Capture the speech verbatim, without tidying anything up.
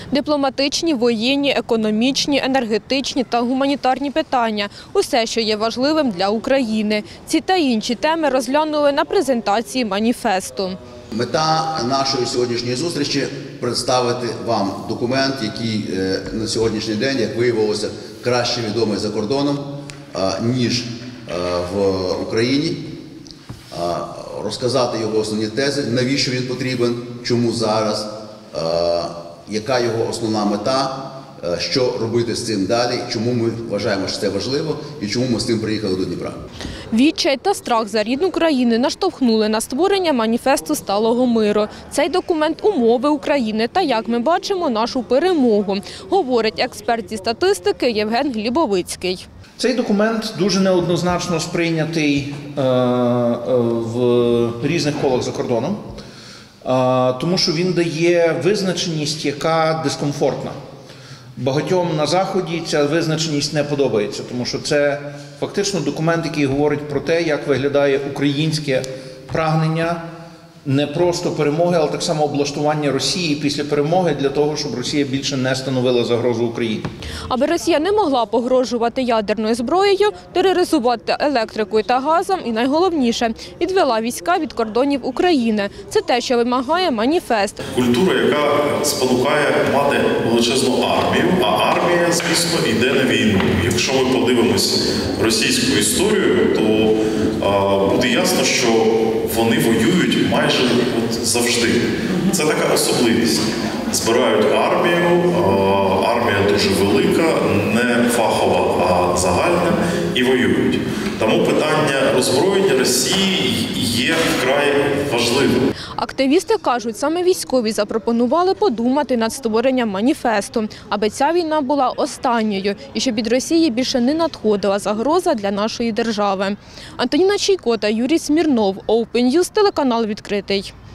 Дипломатичні, воєнні, економічні, енергетичні та гуманітарні питання – усе, що є важливим для України. Ці та інші теми розглянули на презентації маніфесту. Мета нашої сьогоднішньої зустрічі – представити вам документ, який на сьогоднішній день, як виявилося, краще відомий за кордоном, ніж в Україні. Розказати його основні тези, навіщо він потрібен, чому зараз, яка його основна мета, що робити з цим далі, чому ми вважаємо, що це важливо і чому ми з цим приїхали до Дніпра. Відчай та страх за рідну країну наштовхнули на створення маніфесту сталого миру. Цей документ – умови України та, як ми бачимо, нашу перемогу, говорить експерт зі статистики Євген Глібовицький. Цей документ дуже неоднозначно сприйнятий е, в різних колах за кордоном, е, тому що він дає визначеність, яка дискомфортна. Багатьом на Заході ця визначеність не подобається, тому що це фактично документ, який говорить про те, як виглядає українське прагнення не просто перемоги, але так само облаштування Росії після перемоги для того, щоб Росія більше не становила загрозу Україні. Аби Росія не могла погрожувати ядерною зброєю, тероризувати електрикою та газом і, найголовніше, відвела війська від кордонів України. Це те, що вимагає маніфест. Культура, яка спонукає мати величезну армію, а армія, звісно, йде на війну. Якщо ми подивимось російську історію, то а, буде ясно, що вони воюють майже от завжди. Це така особливість. Збирають армію, армія дуже велика, не фахова, а загальна, і воюють. Тому питання роззброєння Росії є вкрай важливим. Активісти кажуть, саме військові запропонували подумати над створенням маніфесту, аби ця війна була останньою і щоб від Росії більше не надходила загроза для нашої держави. Антоніна Чайко та Юрій Смірнов, Open News, телеканал «Відкритий».